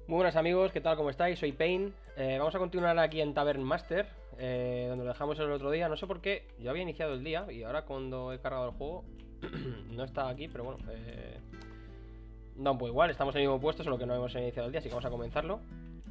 Muy buenas amigos, ¿qué tal? ¿Cómo estáis? Soy Pain. Vamos a continuar aquí en Tavern Master, donde lo dejamos el otro día. No sé por qué, yo había iniciado el día y ahora cuando he cargado el juego no está aquí, pero bueno, da un poco igual, estamos en el mismo puesto, solo que no hemos iniciado el día, así que vamos a comenzarlo.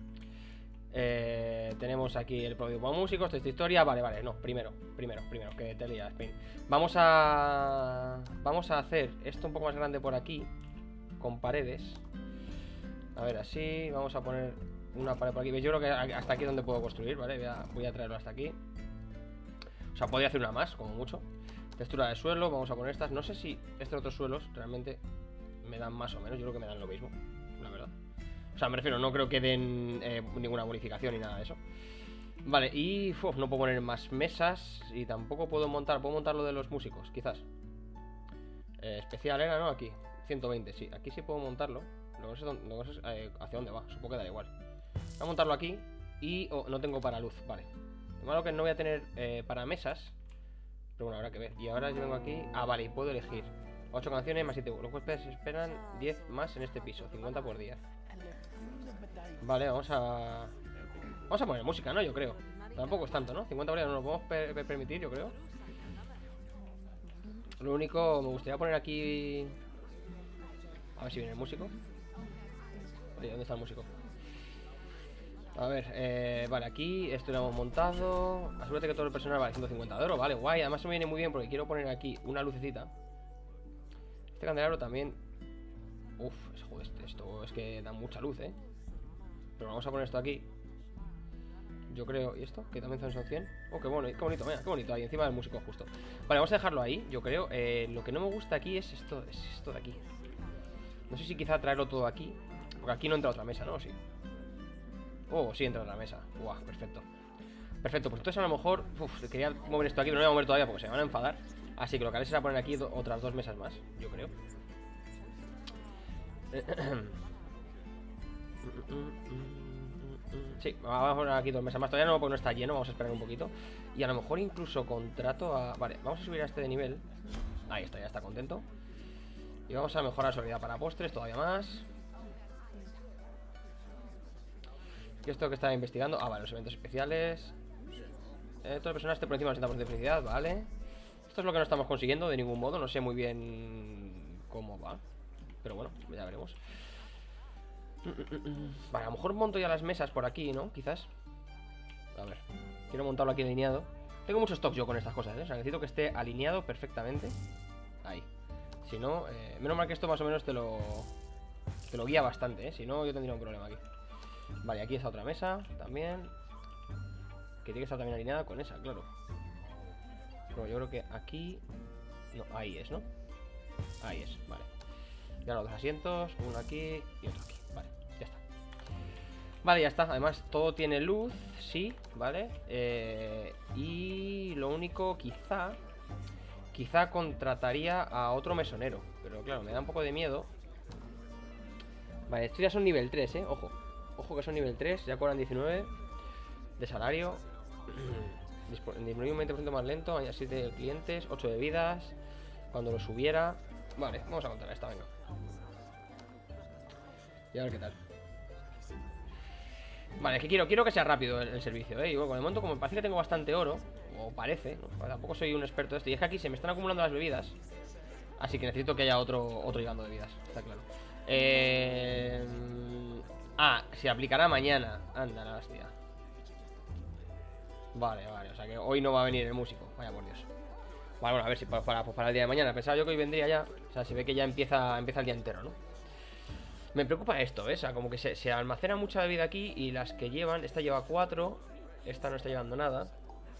Tenemos aquí el pródigo músicos, esta historia. Vale, no, primero, que te lías, Pain. Vamos a hacer esto un poco más grande por aquí, con paredes. A ver, así, vamos a poner una pared por aquí. Yo creo que hasta aquí es donde puedo construir, ¿vale? Voy a traerlo hasta aquí. O sea, podría hacer una más, como mucho. Textura de suelo, vamos a poner estas. No sé si estos otros suelos realmente me dan más o menos. Yo creo que me dan lo mismo, la verdad. O sea, me refiero, no creo que den ninguna bonificación ni nada de eso. Vale, y no puedo poner más mesas. Y tampoco puedo montar lo de los músicos, quizás. Especial era, ¿no? Aquí, 120, sí, aquí sí puedo montarlo. Luego no sé hacia dónde va, supongo que da igual. Voy a montarlo aquí. Y no tengo para luz, vale. Lo malo que no voy a tener para mesas. Pero bueno, habrá que ver. Y ahora yo vengo aquí. Ah, vale, y puedo elegir 8 canciones más 7 euros. Los huéspedes esperan 10 más en este piso, 50 por día. Vale, vamos a poner música, ¿no? Yo creo. Tampoco es tanto, ¿no? 50 por día no lo podemos permitir, yo creo. Lo único, me gustaría poner aquí. A ver si viene el músico. Oye, ¿dónde está el músico? A ver, vale, aquí esto lo hemos montado. Asegúrate que todo el personal vale 150 de oro, vale, guay. Además me viene muy bien porque quiero poner aquí una lucecita. Este candelabro también. Uf, joder, esto es que da mucha luz, Pero vamos a poner esto aquí. Yo creo, ¿y esto? Que también son 100. Oh, qué bonito, mira, qué bonito, ahí encima del músico justo. Vale, vamos a dejarlo ahí, yo creo. Lo que no me gusta aquí es esto de aquí. No sé si quizá traerlo todo aquí. Porque aquí no entra otra mesa, ¿no? Sí. Oh, sí entra otra mesa. Guau, perfecto. Perfecto, pues entonces a lo mejor quería mover esto aquí, pero no lo voy a mover todavía porque se van a enfadar. Así que lo que haré será poner aquí otras dos mesas más, yo creo. Sí, vamos a poner aquí dos mesas más. Todavía no, porque no está lleno, vamos a esperar un poquito. Y a lo mejor incluso contrato a... Vale, vamos a subir a este de nivel. Ahí está, ya está contento. Y vamos a mejorar su habilidad para postres todavía más. ¿Qué es esto que estaba investigando? Ah, vale, los eventos especiales. Todo el personaje esté por encima del 80% de felicidad, vale. Esto es lo que no estamos consiguiendo de ningún modo. No sé muy bien cómo va, pero bueno, ya veremos. Vale, a lo mejor monto ya las mesas por aquí, ¿no? Quizás. A ver, quiero montarlo aquí alineado. Tengo mucho stock yo con estas cosas, O sea, necesito que esté alineado perfectamente. Ahí. Si no, menos mal que esto más o menos te lo guía bastante, Si no, yo tendría un problema aquí. Vale, aquí está otra mesa también. Que tiene que estar también alineada con esa, claro. Pero yo creo que aquí... No, ahí es, ¿no? Ahí es, vale. Ya los dos asientos, uno aquí y otro aquí. Vale, ya está. Vale, ya está. Además, todo tiene luz, sí, ¿vale? Y lo único, quizá contrataría a otro mesonero. Pero claro, me da un poco de miedo. Vale, estos ya son nivel 3, Ojo. Ojo que son nivel 3, ya cobran 19 de salario. Disminuir un 20% más lento, añadir 7 clientes, 8 de vidas. Cuando lo subiera. Vale, vamos a contar esta, venga. Y a ver qué tal. Vale, es que quiero que sea rápido el servicio, Y bueno, con el momento, como me parece que tengo bastante oro, o parece, ¿no? Tampoco soy un experto de esto. Y es que aquí se me están acumulando las bebidas. Así que necesito que haya otro llegando de bebidas, está claro. Se aplicará mañana. Anda, la hostia. Vale, o sea que hoy no va a venir el músico. Vaya por Dios. Vale, bueno, a ver si para el día de mañana. Pensaba yo que hoy vendría ya. O sea, se ve que ya empieza el día entero, ¿no? Me preocupa esto, O sea, como que se almacena mucha bebida aquí. Y las que llevan, esta lleva 4. Esta no está llevando nada.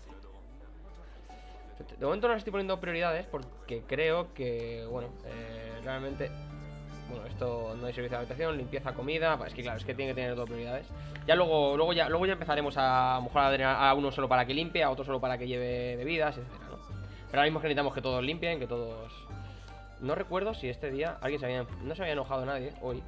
De momento no les estoy poniendo prioridades porque creo que, bueno, realmente... Bueno, esto no hay servicio de habitación, limpieza, comida. Es que claro, es que tiene que tener dos prioridades. Ya luego ya empezaremos a lo mejor a uno solo para que limpie, a otro solo para que lleve bebidas, etcétera, ¿no? Pero ahora mismo que necesitamos que todos limpien, que todos... No recuerdo si este día no se había enojado nadie hoy.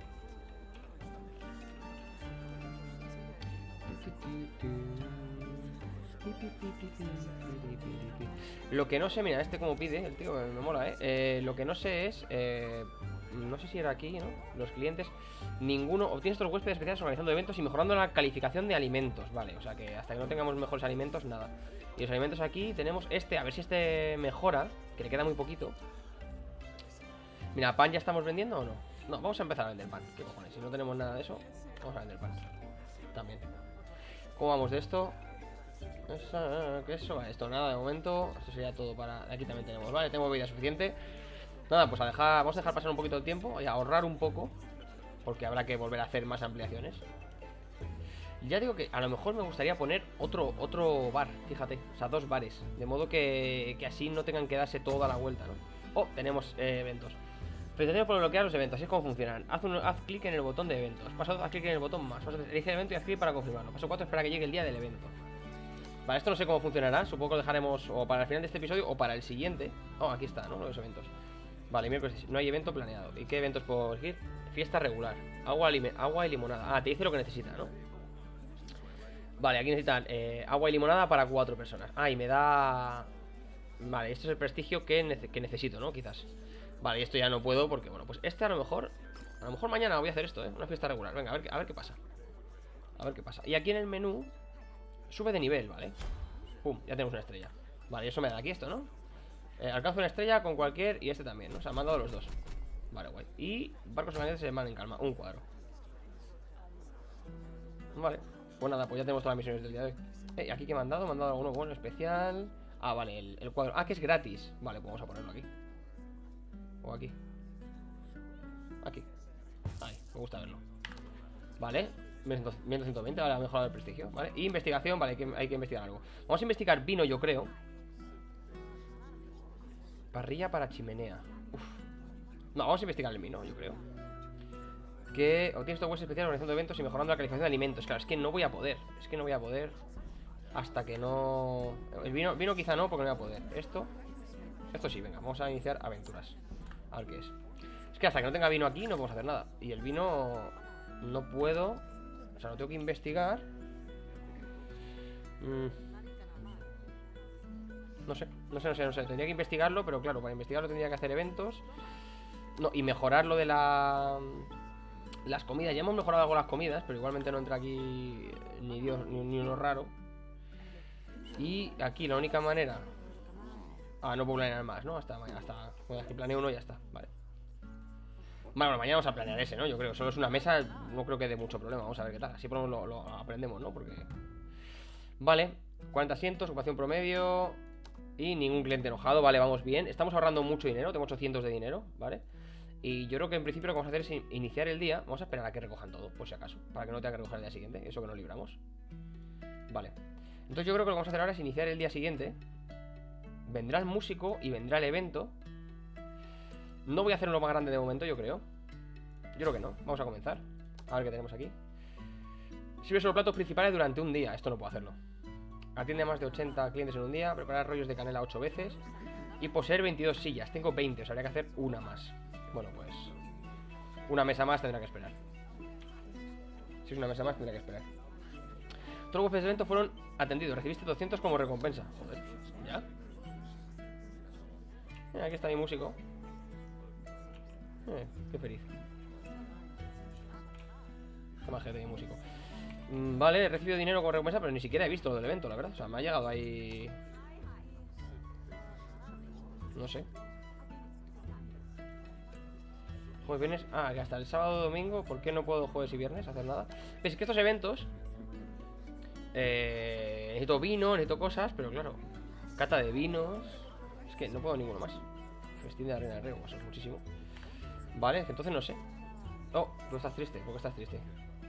Lo que no sé, mira, como pide, el tío me mola, Lo que no sé es no sé si era aquí, ¿no? Los clientes, ninguno. Obtienes estos huéspedes especiales organizando eventos y mejorando la calificación de alimentos. Vale, o sea que hasta que no tengamos mejores alimentos, nada. Y los alimentos aquí tenemos este, a ver si este mejora, que le queda muy poquito. Mira, ¿pan ya estamos vendiendo o no? No, vamos a empezar a vender pan. ¿Qué cojones? Si no tenemos nada de eso, vamos a vender pan también. ¿Cómo vamos de esto? ¿Qué es eso? Esto nada de momento. Esto sería todo para... Aquí también tenemos, vale, tengo bebida suficiente. Nada, pues vamos a dejar pasar un poquito el tiempo y a ahorrar un poco, porque habrá que volver a hacer más ampliaciones. Ya digo que a lo mejor me gustaría poner otro bar, fíjate. O sea, 2 bares, de modo que así no tengan que darse toda la vuelta, ¿no? Oh, tenemos eventos. Felicitaciones por bloquear los eventos, así es como funcionan. Haz clic en el botón de eventos. Paso 2, haz clic en el botón más. Elige el evento y haz clic para confirmarlo. Paso 4, espera que llegue el día del evento. Vale, esto no sé cómo funcionará. Supongo que lo dejaremos o para el final de este episodio o para el siguiente. Oh, aquí está, ¿no? Los eventos. Vale, miércoles no hay evento planeado. ¿Y qué eventos puedo elegir? Fiesta regular. Agua y limonada. Ah, te dice lo que necesita, ¿no? Vale, aquí necesitan agua y limonada para 4 personas. Ah, y me da... Vale, este es el prestigio que necesito, ¿no? Quizás. Vale, y esto ya no puedo porque, bueno, pues este a lo mejor mañana voy a hacer esto, ¿eh? Una fiesta regular. Venga, a ver qué pasa. A ver qué pasa. Y aquí en el menú sube de nivel, ¿vale? Pum, ya tenemos una estrella. Vale, y eso me da aquí esto, ¿no? Alcanzo una estrella con cualquier... Y este también, ¿no? O sea, me han dado los 2. Vale, guay. Y barcos holandeses se van en calma. Un cuadro. Vale. Pues nada, pues ya tenemos todas las misiones del día de hoy. ¿Aquí qué me han dado? Me han dado alguno bueno, especial. Ah, vale, el cuadro. Ah, que es gratis. Vale, pues vamos a ponerlo aquí. O aquí. Aquí. Ahí, me gusta verlo. Vale. 1220, vale, ha mejorado el prestigio. Vale. Y investigación, vale, hay que investigar algo. Vamos a investigar vino, yo creo. Parrilla para chimenea. Uf. No, vamos a investigar el vino, yo creo. Que obtienes estos huesos especiales organizando eventos y mejorando la calificación de alimentos. Claro, es que no voy a poder. Es que no voy a poder hasta que no... El vino quizá no, porque no voy a poder. Esto sí, venga, vamos a iniciar aventuras. A ver qué es. Es que hasta que no tenga vino aquí no podemos hacer nada. Y el vino no puedo. O sea, lo tengo que investigar. No sé. Tendría que investigarlo, pero claro, para investigarlo tendría que hacer eventos. No, y mejorar lo de las comidas. Ya hemos mejorado algo las comidas, pero igualmente no entra aquí ni Dios, ni uno raro. Y aquí la única manera... Ah, no puedo planear más, ¿no? Hasta bueno, que planeo uno y ya está, vale. Bueno, mañana vamos a planear ese, ¿no? Yo creo, solo es una mesa, no creo que dé mucho problema. Vamos a ver qué tal, así por lo menos lo aprendemos, ¿no? Porque... Vale, 40 asientos, ocupación promedio. Y ningún cliente enojado, vale, vamos bien. Estamos ahorrando mucho dinero, tengo 800 de dinero, ¿vale? Y yo creo que en principio lo que vamos a hacer es iniciar el día. Vamos a esperar a que recojan todo, por si acaso, para que no tenga que recoger el día siguiente, eso que no libramos. Vale. Entonces yo creo que lo que vamos a hacer ahora es iniciar el día siguiente. Vendrá el músico y vendrá el evento. No voy a hacerlo más grande de momento, yo creo. Yo creo que no, vamos a comenzar. A ver qué tenemos aquí. Sirve solo platos principales durante un día. Esto no puedo hacerlo. Atiende a más de 80 clientes en un día. Preparar rollos de canela 8 veces. Y poseer 22 sillas, tengo 20, o sea, habría que hacer una más. Bueno, pues una mesa más tendrá que esperar. Si es una mesa más tendrá que esperar. Todos los huéspedes de evento fueron atendidos. Recibiste 200 como recompensa. Joder, ¿ya? Aquí está mi músico. Qué feliz. Qué majete mi músico. Vale, he recibido dinero como recompensa, pero ni siquiera he visto lo del evento, la verdad. O sea, me ha llegado ahí... No sé. Jueves, viernes... Ah, que hasta el sábado, domingo. ¿Por qué no puedo jueves y viernes hacer nada? Es que estos eventos... necesito vino, necesito cosas, pero claro, cata de vinos. Es que no puedo ninguno más. Festín de la reina del rego, eso es muchísimo. Vale, entonces no sé. Oh, tú estás triste, ¿por qué estás triste?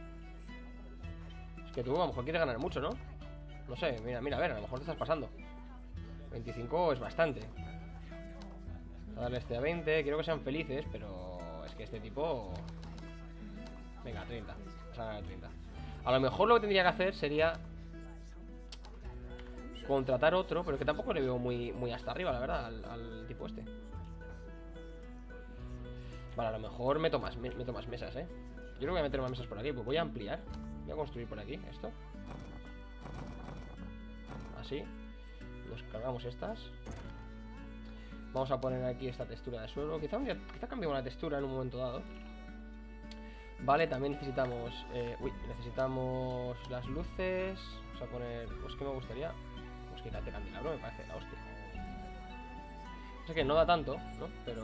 Es que tú a lo mejor quieres ganar mucho, ¿no? No sé, mira, a ver, a lo mejor te estás pasando. 25 es bastante. A darle este a 20, quiero que sean felices, pero es que este tipo... Venga, 30. Vamos a ganar 30. A lo mejor lo que tendría que hacer sería contratar otro, pero que tampoco le veo muy hasta arriba, la verdad, al tipo este. Vale, a lo mejor meto más mesas, Yo creo que voy a meter más mesas por aquí. Pues voy a ampliar. Voy a construir por aquí esto. Así. Nos cargamos estas. Vamos a poner aquí esta textura de suelo. Quizá cambiemos la textura en un momento dado. Vale, también necesitamos... necesitamos las luces. Vamos a poner... Pues que me gustaría... Pues que te candelabro me parece la hostia. Sé que no da tanto, ¿no? Pero...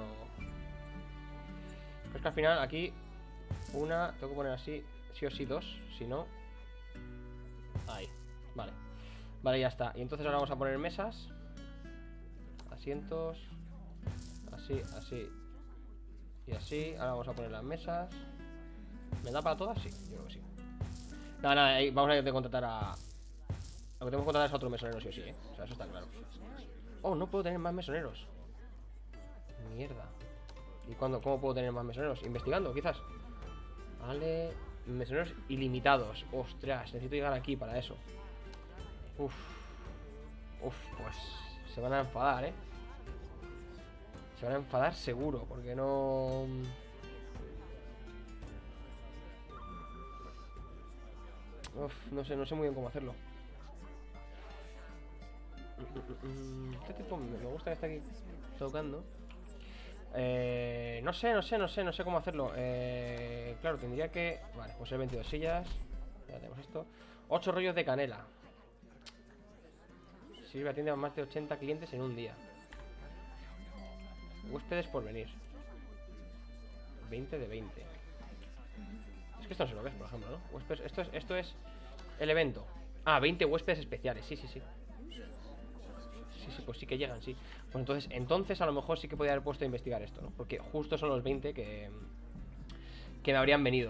Es que al final aquí... Una... Tengo que poner así... Sí o sí dos. Si no... Ahí. Vale. Vale, ya está. Y entonces ahora vamos a poner mesas. Asientos. Así, así. Y así. Ahora vamos a poner las mesas. ¿Me da para todas? Sí, yo creo que sí. Nada, vamos a tener que contratar a... Lo que tenemos que contratar es a otro mesonero, sí o sí, ¿eh? O sea, eso está claro. Oh, no puedo tener más mesoneros. Mierda. ¿Y cómo puedo tener más mesoneros? Investigando, quizás. Vale. Mesoneros ilimitados. Ostras, necesito llegar aquí para eso. Uf, pues se van a enfadar, ¿eh? Se van a enfadar seguro, porque no... Uf, no sé muy bien cómo hacerlo. Este tipo me gusta que esté aquí tocando. No sé cómo hacerlo. Claro, tendría que... Vale, pues el 22 sillas. Ya tenemos esto. 8 rollos de canela. Sirve, atiende a más de 80 clientes en un día. Huéspedes por venir. 20 de 20. Es que esto no sé lo que es, por ejemplo, ¿no? Huéspedes, esto es el evento. Ah, 20 huéspedes especiales, sí. Sí, pues sí que llegan, sí. Pues entonces a lo mejor sí que podría haber puesto a investigar esto, ¿no? Porque justo son los 20 que me habrían venido.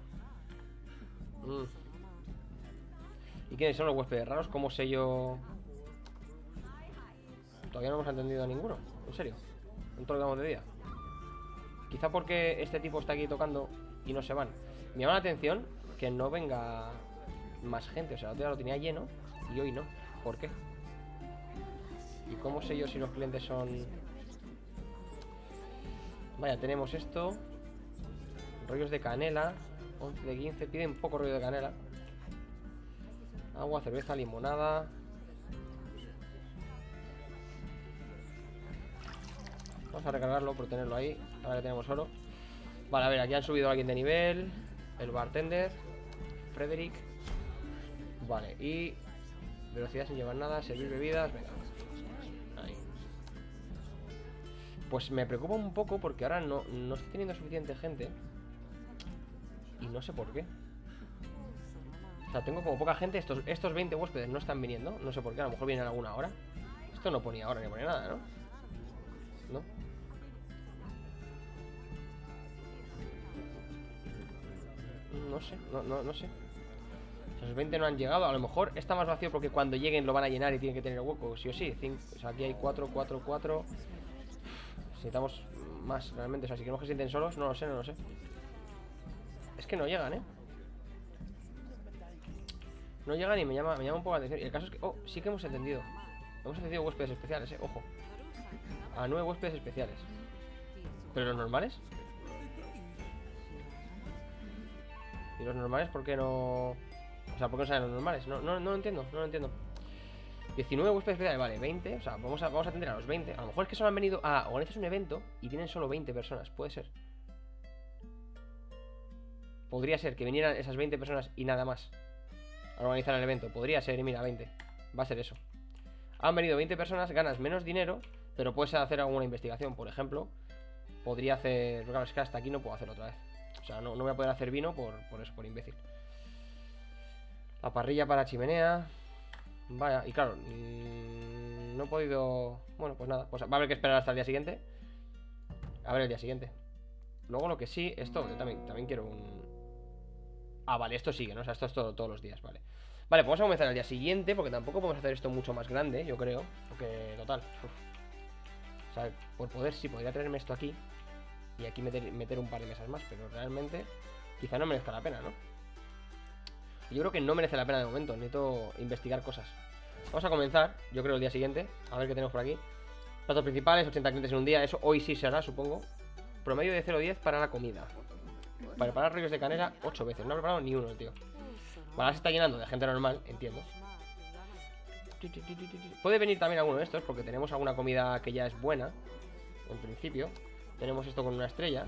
¿Y quiénes son los huéspedes raros? ¿Cómo sé yo? Todavía no hemos entendido a ninguno. En serio. En todo lo que vamos de día. Quizá porque este tipo está aquí tocando y no se van. Me llama la atención que no venga más gente. O sea, el otro día lo tenía lleno y hoy no. ¿Por qué? ¿Y cómo sé yo si los clientes son...? Vaya, tenemos esto. Rollos de canela. 11 de 15. Piden poco rollo de canela. Agua, cerveza, limonada. Vamos a recargarlo por tenerlo ahí. Ahora que tenemos oro. Vale, a ver, aquí han subido a alguien de nivel. El bartender Frederick. Vale, y velocidad sin llevar nada. Servir bebidas, venga. Ahí. Pues me preocupa un poco porque ahora no estoy teniendo suficiente gente. Y no sé por qué. O sea, tengo como poca gente. Estos 20 huéspedes no están viniendo. No sé por qué, a lo mejor vienen a alguna hora. Esto no ponía hora ni ponía nada, ¿no? ¿No? No sé, no sé. Los 20 no han llegado. A lo mejor está más vacío porque cuando lleguen lo van a llenar y tienen que tener hueco, sí o sí. 5, o sea, aquí hay 4. Necesitamos más, realmente. O sea, si queremos que se sienten solos, no lo sé. Es que no llegan, ¿eh? No llegan y me llama un poco la atención. Y el caso es que... Oh, sí que hemos entendido. Hemos entendido huéspedes especiales, ojo. A 9 huéspedes especiales. ¿Pero los normales? ¿Y los normales por qué no...? O sea, ¿por qué no salen los normales? No lo entiendo, 19 huéspedes especiales, vale, 20. O sea, vamos a atender a los 20. A lo mejor es que solo han venido a... Organizas un evento y tienen solo 20 personas. Puede ser. Podría ser que vinieran esas 20 personas y nada más a organizar el evento. Podría ser, y mira, 20. Va a ser eso. Han venido 20 personas, ganas menos dinero, pero puedes hacer alguna investigación. Por ejemplo, podría hacer... Claro, es que hasta aquí no puedo hacer otra vez. O sea, no voy a poder hacer vino por eso, por imbécil. La parrilla para chimenea. Vaya, y claro, no he podido... Bueno, pues nada, pues va a haber que esperar hasta el día siguiente. A ver el día siguiente. Luego lo que sí, esto, yo también quiero un... Ah, vale, esto sigue, ¿no? O sea, esto es todos los días, vale. Vale, pues vamos a comenzar el día siguiente, porque tampoco podemos hacer esto mucho más grande, yo creo. Porque, total, o sea, por poder sí, podría traerme esto aquí y aquí meter un par de mesas más, pero realmente quizá no merezca la pena, ¿no? Yo creo que no merece la pena de momento, necesito investigar cosas. Vamos a comenzar, yo creo, el día siguiente. A ver qué tenemos por aquí. Platos principales, 80 clientes en un día, eso hoy sí se hará, supongo. Promedio de 0,10 para la comida. Para preparar rollos de canela 8 veces, no ha preparado ni uno el tío. Vale, ahora se está llenando de gente normal, entiendo. Puede venir también alguno de estos, porque tenemos alguna comida que ya es buena. En principio. Tenemos esto con una estrella.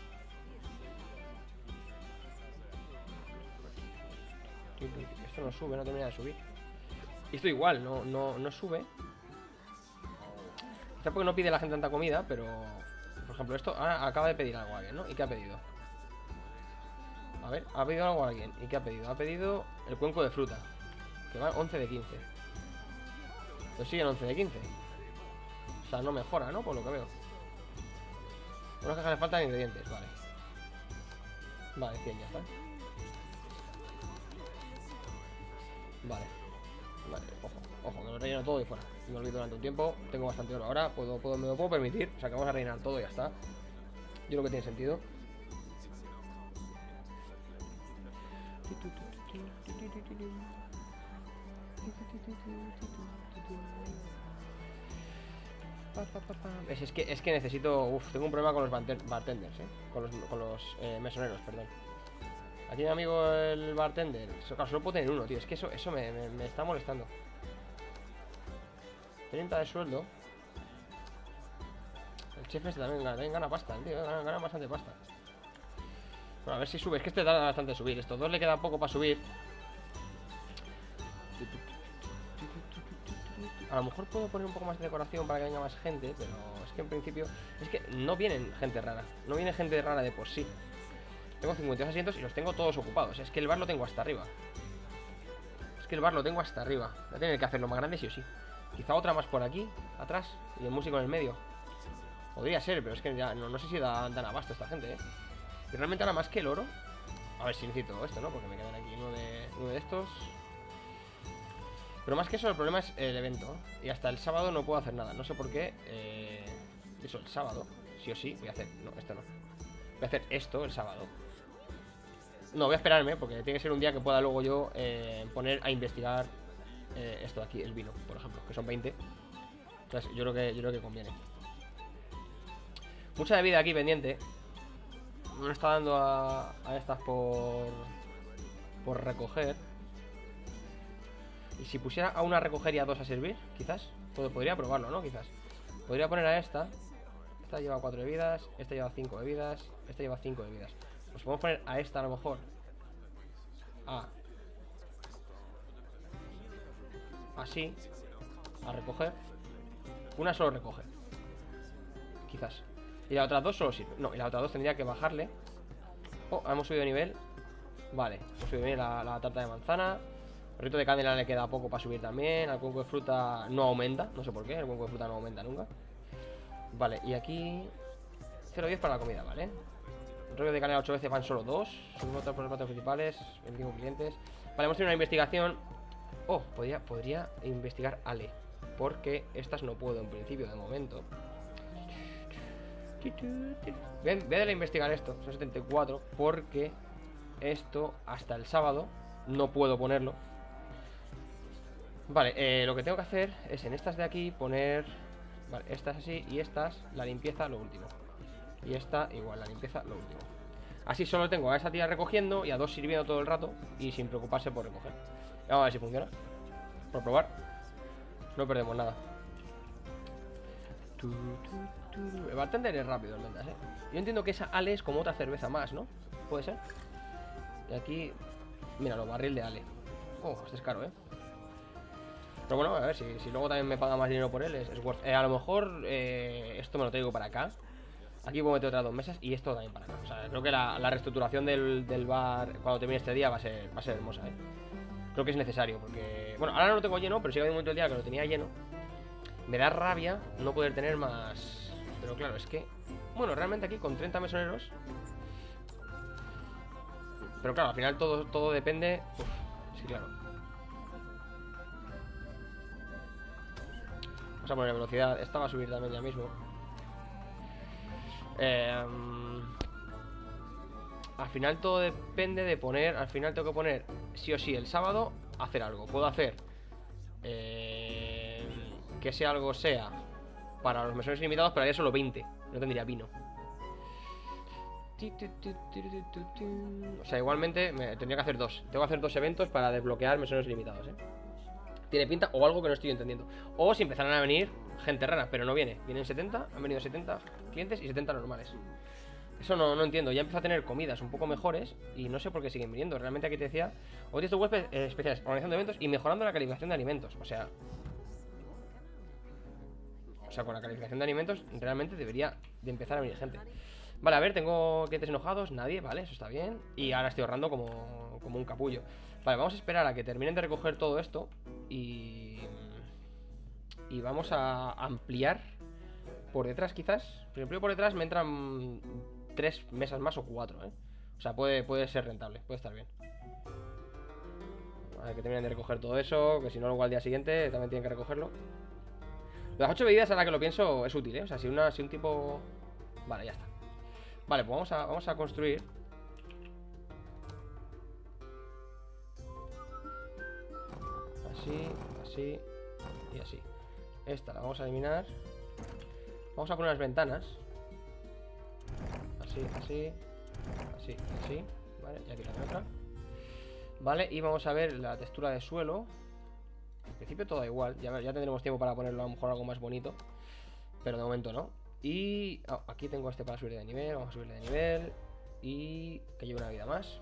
Esto no sube, no termina de subir. Y esto igual, no sube. Quizá porque no pide la gente tanta comida, pero... Por ejemplo, esto ahora acaba de pedir algo a alguien, ¿no? ¿Y qué ha pedido? A ver, ha pedido algo a alguien. ¿Y qué ha pedido? Ha pedido el cuenco de fruta, que va 11 de 15. Pero siguen 11 de 15. O sea, no mejora, ¿no? Por lo que veo. Una caja le faltan ingredientes, vale. Vale, 100 ya está. Vale. Vale, ojo, que lo relleno todo y fuera. Me olvido durante un tiempo. Tengo bastante oro ahora. Me lo puedo permitir. O sea, que vamos a rellenar todo y ya está. Yo creo que tiene sentido. Es que necesito... Uf, tengo un problema con los bartenders, con los mesoneros, perdón. Aquí mi amigo el bartender. Claro, solo puedo tener uno, tío. Es que eso me está molestando. 30 de sueldo. El chef este también gana pasta, tío. Gana bastante pasta. Bueno, a ver si sube. Es que este tarda bastante en subir. Estos dos le queda poco para subir. A lo mejor puedo poner un poco más de decoración para que venga más gente, pero es que en principio... Es que no vienen gente rara. No viene gente rara de por sí. Tengo 52 asientos y los tengo todos ocupados. Es que el bar lo tengo hasta arriba. Voy a tener que hacerlo más grande sí o sí. Quizá otra más por aquí, atrás. Y el músico en el medio. Podría ser, pero es que ya no sé si dan abasto esta gente, ¿eh? Y realmente ahora más que el oro... A ver si necesito esto, ¿no? Porque me quedan aquí 9 de estos. Pero más que eso, el problema es el evento. Y hasta el sábado no puedo hacer nada. No sé por qué. Eso, el sábado. Sí o sí, voy a hacer... No, esto no. Voy a hacer esto el sábado. No, voy a esperarme, porque tiene que ser un día que pueda luego yo poner a investigar esto de aquí, el vino, por ejemplo, que son 20. Entonces yo creo que conviene. Mucha bebida aquí pendiente. Me está dando a estas por recoger. Y si pusiera a una a recoger y a dos a servir, quizás podría probarlo, ¿no? Quizás podría poner a esta. Esta lleva 4 bebidas, esta lleva 5 bebidas, esta lleva 5 bebidas. Pues podemos poner a esta a lo mejor así, a recoger. Una solo recoge, quizás. Y las otras dos solo sirve. No, y las otras dos tendría que bajarle. Oh, hemos subido de nivel. Vale, hemos subido de nivel la tarta de manzana. El rito de candela le queda poco para subir también. El cuenco de fruta no aumenta, no sé por qué. El cuenco de fruta no aumenta nunca. Vale, y aquí 0,10 para la comida, ¿vale? El rollo de canela 8 veces van solo 2. Subimos por los platos principales, 25 clientes. Vale, hemos tenido una investigación. Oh, podría investigar Ale, porque estas no puedo en principio de momento. Voy a darle a investigar esto, son 74. Porque esto hasta el sábado no puedo ponerlo. Vale, lo que tengo que hacer es en estas de aquí poner... Vale, estas así y estas, la limpieza lo último. Y esta igual, la limpieza lo último. Así solo tengo a esa tía recogiendo y a dos sirviendo todo el rato y sin preocuparse por recoger. Vamos a ver si funciona. Por probar. No perdemos nada. El bartender es rápido, en ventas, ¿eh? Yo entiendo que esa Ale es como otra cerveza más, ¿no? ¿Puede ser? Y aquí... Míralo, barril de Ale. Oh, este es caro, ¿eh? Pero bueno, a ver, si luego también me paga más dinero por él, es worth. A lo mejor esto me lo traigo para acá. Aquí puedo meter otras 2 mesas y esto también para acá. O sea, creo que la reestructuración del bar cuando termine este día va a ser hermosa, ¿eh? Creo que es necesario porque... Bueno, ahora no lo tengo lleno, pero sí que había un momento del día que lo tenía lleno. Me da rabia no poder tener más... Pero claro, es que... Bueno, realmente aquí con 30 mesoneros... Pero claro, al final todo depende... Uf, sí, claro. Vamos a poner velocidad. Esta va a subir también ya mismo. Al final todo depende de poner... Al final tengo que poner sí o sí el sábado hacer algo. Puedo hacer que ese algo sea para los mesones limitados, pero haría solo 20. No tendría vino. O sea, igualmente tendría que hacer 2. Tengo que hacer 2 eventos para desbloquear mesones limitados, ¿eh? Tiene pinta, o algo que no estoy entendiendo. O si empezaran a venir gente rara, pero no viene. Vienen 70, han venido 70 clientes y 70 normales. Eso no entiendo. Ya empiezo a tener comidas un poco mejores y no sé por qué siguen viniendo. Realmente aquí te decía, hoy estos webs especiales, organizando eventos y mejorando la calificación de alimentos. O sea, con la calificación de alimentos realmente debería de empezar a venir gente. Vale, a ver, tengo clientes enojados, nadie, vale, eso está bien. Y ahora estoy ahorrando como un capullo. Vale, vamos a esperar a que terminen de recoger todo esto. Y vamos a ampliar por detrás quizás. Primero por detrás me entran 3 mesas más o 4, ¿eh? O sea, puede ser rentable, puede estar bien. A ver, que terminen de recoger todo eso, que si no luego al día siguiente también tienen que recogerlo. Las 8 bebidas, ahora que lo pienso, es útil, ¿eh? O sea, si un tipo... Vale, ya está. Vale, pues vamos a construir. Así y así. Esta la vamos a eliminar. Vamos a poner las ventanas. Así. Vale, y aquí también otra. Vale, y vamos a ver la textura de suelo. En principio todo igual. Ya tendremos tiempo para ponerlo a lo mejor algo más bonito. Pero de momento no. Y aquí tengo este para subir de nivel. Vamos a subirle de nivel. Y que lleve una vida más.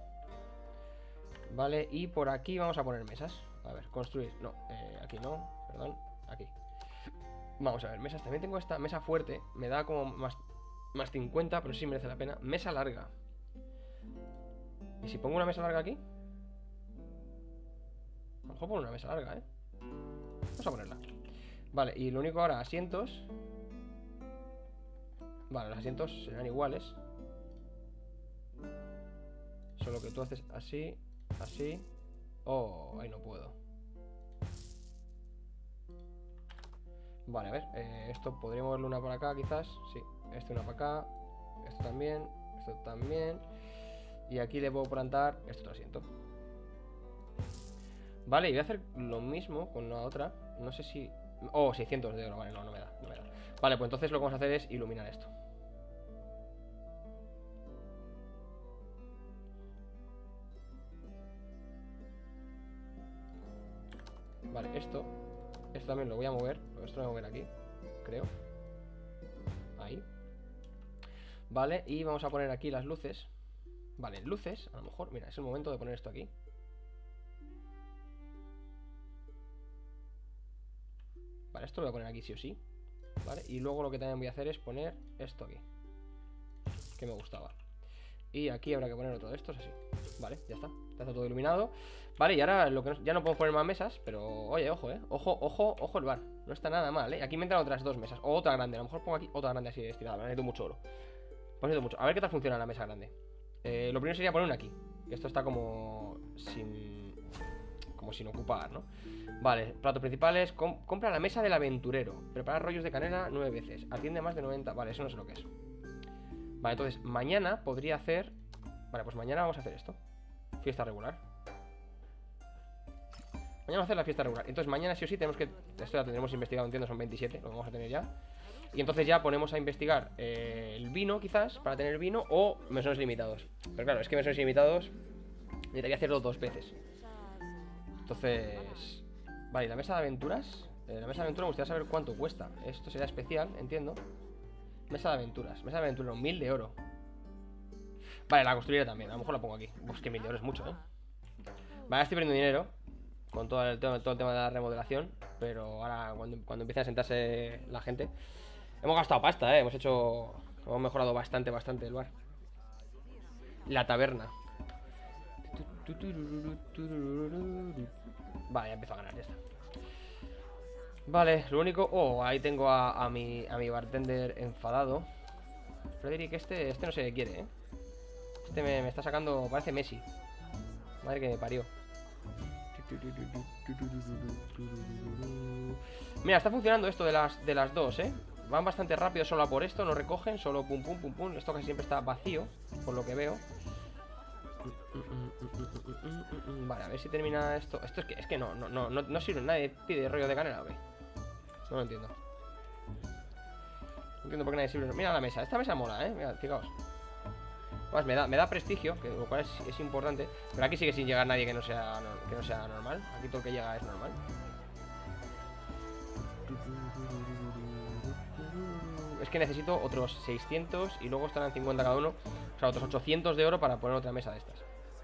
Vale, y por aquí vamos a poner mesas. A ver, construir. No, aquí no, perdón. Aquí. Vamos a ver, mesas. También tengo esta mesa fuerte. Me da como más 50, pero sí merece la pena. Mesa larga. ¿Y si pongo una mesa larga aquí? A lo mejor pongo una mesa larga, ¿eh? Vamos a ponerla. Vale, y lo único ahora, asientos. Vale, los asientos serán iguales. Solo que tú haces así. Oh, ahí no puedo. Vale, a ver, esto podría moverlo una por acá quizás. Sí, esto una para acá. Esto también. Y aquí le puedo plantar este otro asiento. Vale, y voy a hacer lo mismo con la otra. No sé si... Oh, 600 de oro, vale, no me da. Vale, pues entonces lo que vamos a hacer es iluminar esto. Vale, esto también lo voy a mover. Esto lo voy a mover aquí, creo. Ahí. Vale, y vamos a poner aquí las luces. Vale, luces, a lo mejor, mira, es el momento de poner esto aquí. Vale, esto lo voy a poner aquí sí o sí. Vale, y luego lo que también voy a hacer es poner esto aquí, que me gustaba. Y aquí habrá que poner otro de estos así. Vale, ya está, está todo iluminado. Vale, y ahora ya no puedo poner más mesas. Pero, oye, ojo, ojo el bar. No está nada mal, Aquí me entran otras 2 mesas, o otra grande, a lo mejor pongo aquí otra grande así estirada. Necesito mucho oro. Pues necesito mucho, a ver qué tal funciona la mesa grande. Lo primero sería poner una aquí. Que esto está como sin ocupar, ¿no? Vale, platos principales. Compra la mesa del aventurero. Prepara rollos de canela 9 veces. Atiende más de 90. Vale, eso no sé lo que es. Vale, entonces mañana podría hacer... Vale, pues mañana vamos a hacer esto. Fiesta regular. Mañana vamos a hacer la fiesta regular. Entonces mañana sí o sí tenemos que... Esto ya tendremos investigado, entiendo, son 27. Lo vamos a tener ya. Y entonces ya ponemos a investigar el vino, quizás, para tener vino. O mesones limitados. Pero claro, es que mesones limitados necesitaría hacerlo 2 veces. Entonces... Vale, ¿y la mesa de aventuras? La mesa de aventuras me gustaría saber cuánto cuesta. Esto sería especial, entiendo. Mesa de aventuras, 1000 de oro. Vale, la construiré también, a lo mejor la pongo aquí. Pues que 1000 de oro es mucho, Vale, ahora estoy perdiendo dinero con todo el tema de la remodelación. Pero ahora cuando empiece a sentarse la gente... Hemos gastado pasta, hemos mejorado bastante el bar. La taberna. Vale, ya empiezo a ganar, ya está. Vale, lo único... Oh, ahí tengo a mi bartender enfadado. Frederick, este no se quiere, Este me está sacando... Parece Messi. Madre que me parió. Mira, está funcionando esto de las dos, Van bastante rápido solo a por esto. No recogen, solo pum pum pum pum. Esto casi siempre está vacío, por lo que veo. Vale, a ver si termina esto. Esto es que no sirve. Nadie pide rollo de canela, ¿ok? No lo entiendo. No entiendo por qué nadie sirve. Mira la mesa. Esta mesa mola, Mira, fijaos. Más, me da prestigio, que, lo cual es importante. Pero aquí sigue sin llegar nadie que no sea normal. Aquí todo el que llega es normal. Es que necesito otros 600 y luego estarán 50 cada uno. O sea, otros 800 de oro para poner otra mesa de estas.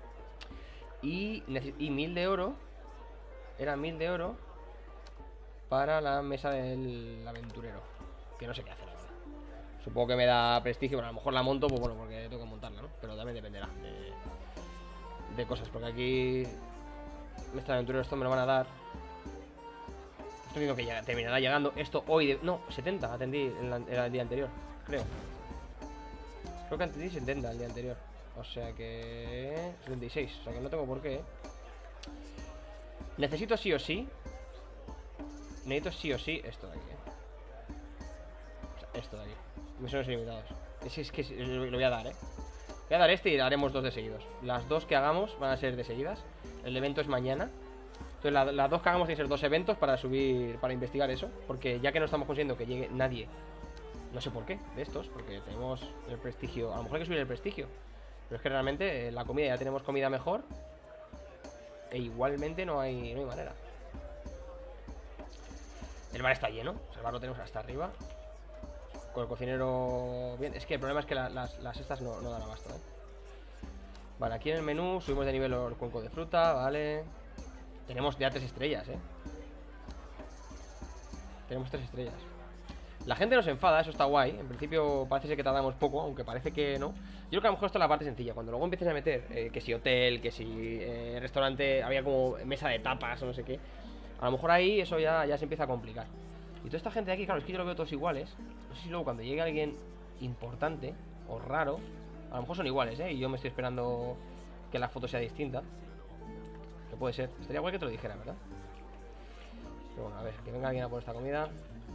Y 1000 de oro. Era 1000 de oro para la mesa del aventurero. Que no sé qué hacer, la verdad. Supongo que me da prestigio, pero a lo mejor la monto, pues bueno, porque tengo que montarla, ¿no? Pero también dependerá de cosas, porque aquí mesa del aventurero esto me lo van a dar. Estoy viendo que terminará llegando esto hoy no, 70 atendí el día anterior, creo. Creo que atendí 70 el día anterior. O sea que 76, o sea que no tengo por qué, ¿eh? Necesito sí o sí. Necesito sí o sí esto de aquí, O sea, esto de aquí. Misiones ilimitados. Es que lo voy a dar, Voy a dar este y haremos 2 de seguidos. Las 2 que hagamos van a ser de seguidas. El evento es mañana. Entonces las 2 que hagamos tienen que ser 2 eventos para subir, para investigar eso. Porque ya que no estamos consiguiendo que llegue nadie, no sé por qué, de estos, porque tenemos el prestigio. A lo mejor hay que subir el prestigio. Pero es que realmente la comida, ya tenemos comida mejor. E igualmente no hay manera. El bar está lleno, o sea, el bar lo tenemos hasta arriba. Con el cocinero bien. Es que el problema es que las estas no dan abasto, Vale, aquí en el menú subimos de nivel el cuenco de fruta, vale. Tenemos ya 3 estrellas, Tenemos 3 estrellas. La gente nos enfada, eso está guay. En principio parece ser que tardamos poco, aunque parece que no. Yo creo que a lo mejor esto es la parte sencilla. Cuando luego empieces a meter que si hotel, que si restaurante, había como mesa de tapas o no sé qué. A lo mejor ahí eso ya se empieza a complicar. Y toda esta gente de aquí, claro, es que yo lo veo todos iguales. No sé si luego cuando llegue alguien importante o raro, a lo mejor son iguales, y yo me estoy esperando que la foto sea distinta. Que puede ser, estaría guay que te lo dijera, ¿verdad? Pero bueno, a ver, que venga alguien a por esta comida.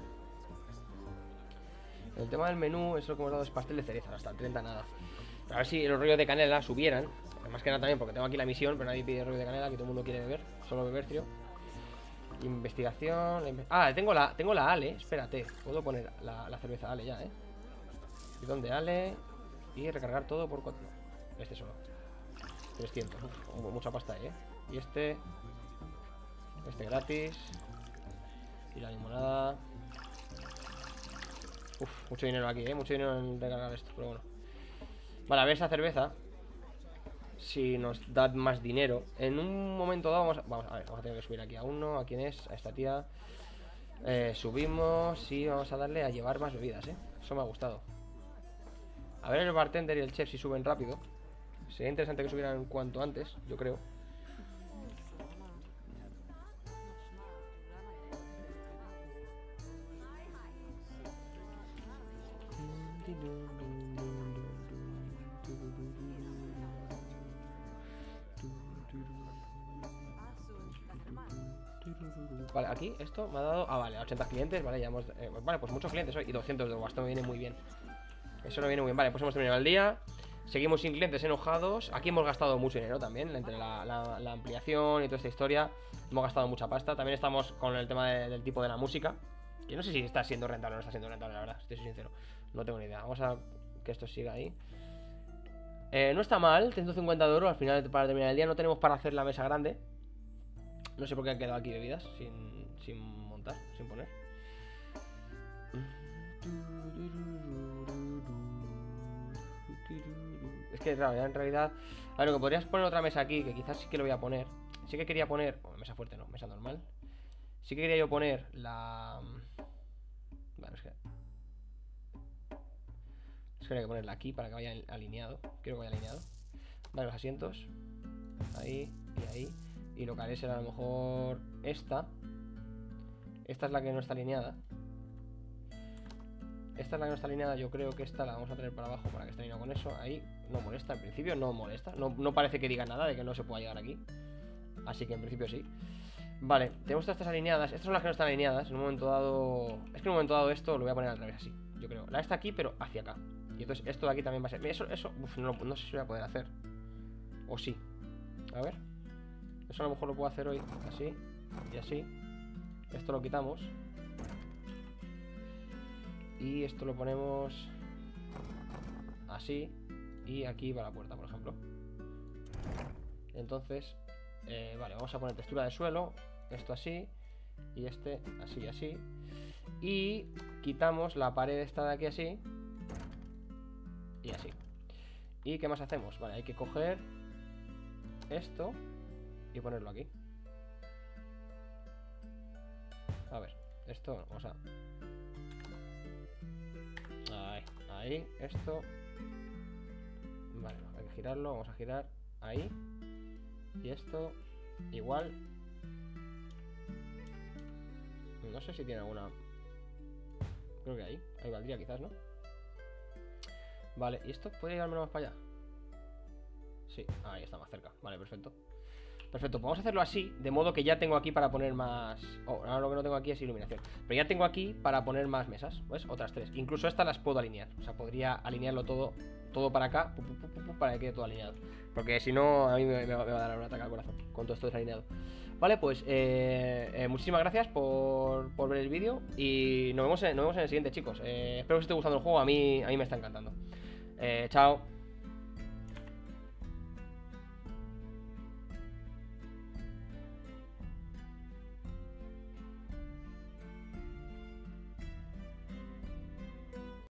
El tema del menú, eso lo que hemos dado es pastel de cereza, hasta el 30 nada. Pero a ver si los rollos de canela subieran. Más que nada también porque tengo aquí la misión, pero nadie pide rollo de canela, que todo el mundo quiere beber, solo beber, tío. Investigación. Tengo la Ale, espérate. Puedo poner la cerveza Ale ya, ¿Y dónde Ale? Y recargar todo por 4. Este solo 300, mucha pasta ahí, Y este gratis. Y la limonada. Uf, mucho dinero aquí, mucho dinero en recargar esto, pero bueno. Vale, a ver esa cerveza si nos da más dinero. En un momento dado vamos a tener que subir aquí a uno. ¿A quién es? A esta tía. Subimos y vamos a darle a llevar más bebidas, Eso me ha gustado. A ver el bartender y el chef si suben rápido. Sería interesante que subieran cuanto antes, yo creo. Vale, aquí esto me ha dado... vale, 80 clientes, vale, ya hemos... vale, pues muchos clientes hoy y 200 de oro, esto me viene muy bien. Eso me viene muy bien, vale, pues hemos terminado el día. Seguimos sin clientes enojados. Aquí hemos gastado mucho dinero también, entre la ampliación y toda esta historia. Hemos gastado mucha pasta. También estamos con el tema del tipo de la música, que no sé si está siendo rentable o no está siendo rentable, la verdad, estoy sincero. No tengo ni idea, vamos a que esto siga ahí. No está mal, 150 de oro al final para terminar el día. No tenemos para hacer la mesa grande. No sé por qué han quedado aquí bebidas sin montar, sin poner. Es que claro, ya en realidad... A ver, lo que podrías poner otra mesa aquí, que quizás sí que lo voy a poner. Sí que quería poner... mesa fuerte no, mesa normal. Sí que quería yo poner la... Vale, es que hay que ponerla aquí para que vaya alineado. Quiero que vaya alineado. Vale, los asientos. Ahí y ahí. Y lo que haré será a lo mejor esta. Esta es la que no está alineada. Esta es la que no está alineada. Yo creo que esta la vamos a tener para abajo para que esté alineado con eso. Ahí no molesta, en principio no molesta. No parece que diga nada de que no se pueda llegar aquí. Así que en principio sí. Vale, tenemos todas estas alineadas. Estas son las que no están alineadas. En un momento dado... Es que en un momento dado esto lo voy a poner al revés así, yo creo. La está aquí pero hacia acá. Y entonces esto de aquí también va a ser... Eso, no sé si lo voy a poder hacer. O sí. A ver. Eso a lo mejor lo puedo hacer hoy. Así y así. Esto lo quitamos. Y esto lo ponemos así. y aquí va la puerta, por ejemplo. Entonces, vale, vamos a poner textura de suelo, esto así, y este así y así. Y quitamos la pared esta de aquí así, y así. ¿Y qué más hacemos? Vale, hay que coger esto y ponerlo aquí. A ver, esto, vamos a... Ahí, esto. Vale, hay que girarlo, vamos a girar ahí. Y esto, igual. No sé si tiene alguna... Creo que ahí valdría quizás, ¿no? Vale, ¿y esto puede llevarme más para allá? Sí, ahí está más cerca, vale, perfecto. Perfecto, pues vamos a hacerlo así, de modo que ya tengo aquí para poner más... Oh, ahora lo que no tengo aquí es iluminación. Pero ya tengo aquí para poner más mesas, ¿ves? Otras 3. Incluso estas las puedo alinear. O sea, podría alinearlo todo para acá, para que quede todo alineado. Porque si no, a mí me va a dar un ataque al corazón con todo esto desalineado. Vale, pues muchísimas gracias por ver el vídeo. Y nos vemos en el siguiente, chicos. Espero que os esté gustando el juego, a mí me está encantando. Chao.